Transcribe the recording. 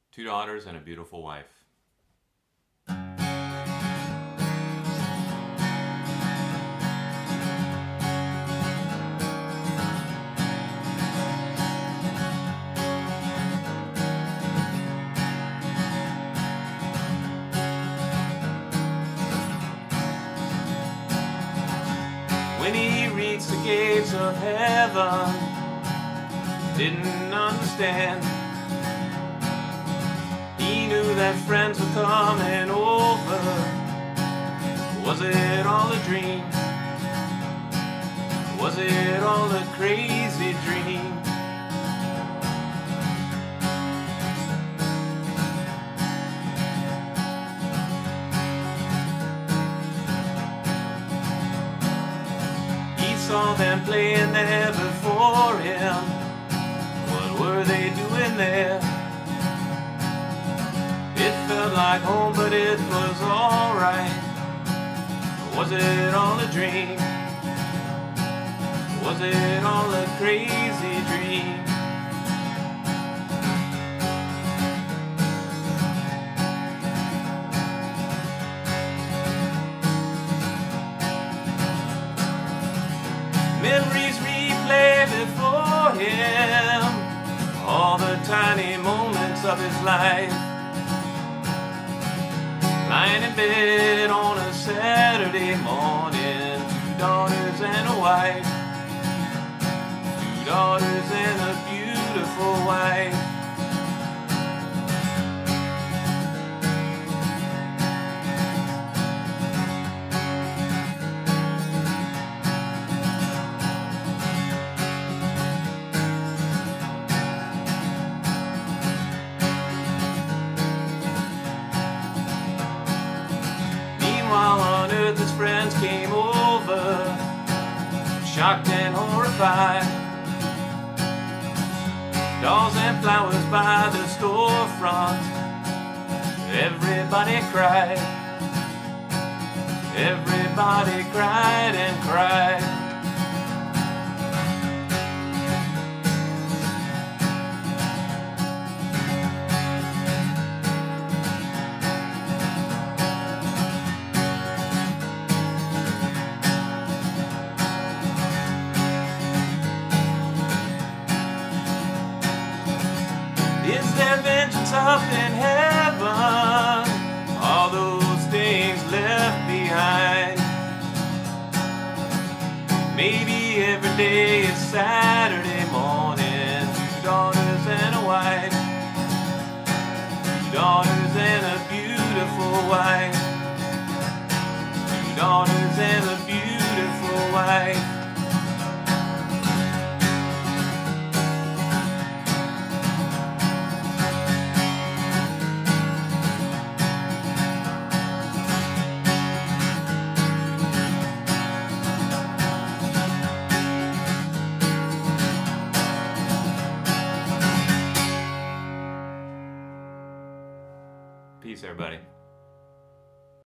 2 daughters and a beautiful wife. When he reached the gates of heaven, didn't understand. He knew that friends were coming over. Was it all a dream? Was it all a crazy dream? He saw them playing there before him. What were they doing there? It felt like home, but it was alright. Was it all a dream? Was it all a crazy dream? Memories replay before him, all the tiny moments of his life. Lying in bed on a Saturday morning, 2 daughters and a wife. 2 daughters and a beautiful wife. While on earth his friends came over, shocked and horrified. Dolls and flowers by the storefront. Everybody cried. Everybody cried and cried. Is there vengeance up in heaven? All those things left behind. Maybe every day is Saturday morning. 2 daughters and a wife. 2 daughters and a beautiful wife. 2 daughters and a beautiful wife. Peace, everybody.